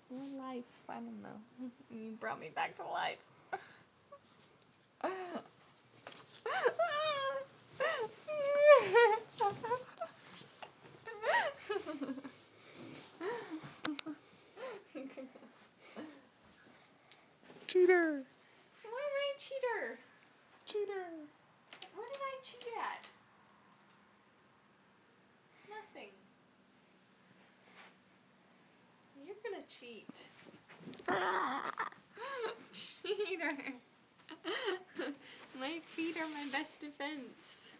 Life, I don't know. You brought me back to life. Cheater! Why am I a cheater? Cheater! What did I cheat at? Nothing. You're gonna cheat. Cheater. My feet are my best defense.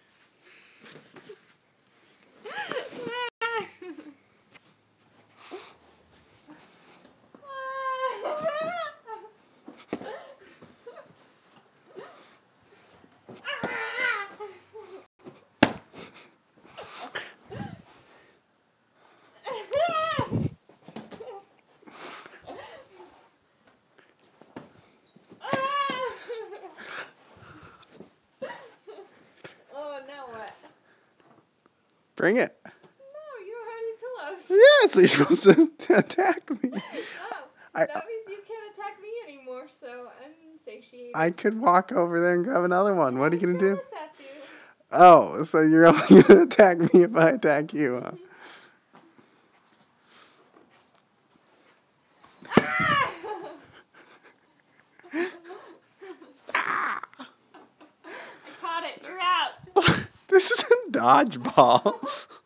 Oh, now what? Bring it! No, you don't have any pillows. Yeah, so you're supposed to attack me. Oh, I that means you can't attack me anymore, so I'm satiated. I could walk over there and grab another one. What are you gonna throw do? this at you. Oh, so you're only gonna attack me if I attack you, huh? I caught it. You're out. This isn't dodgeball.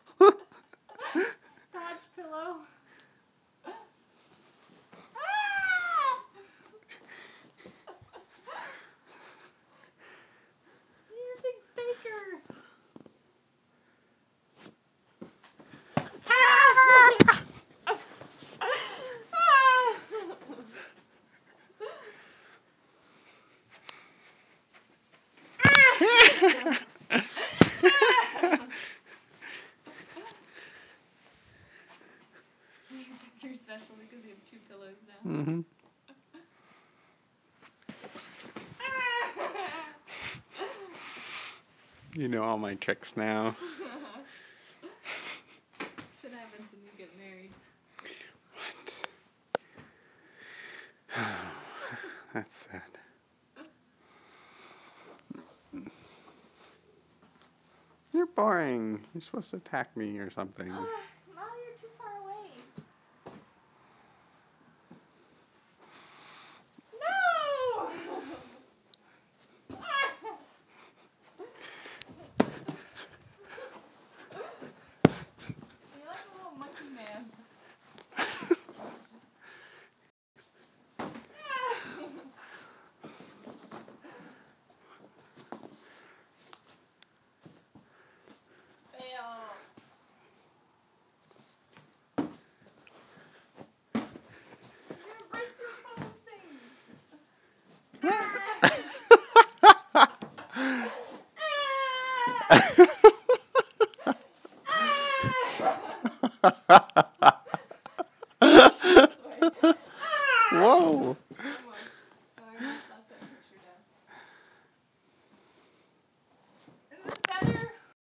Dodge pillow. You're a big faker. You're special because you have 2 pillows now. Mhm. You know all my tricks now. That's what happens when you get married. What? That's sad. You're boring. You're supposed to attack me or something.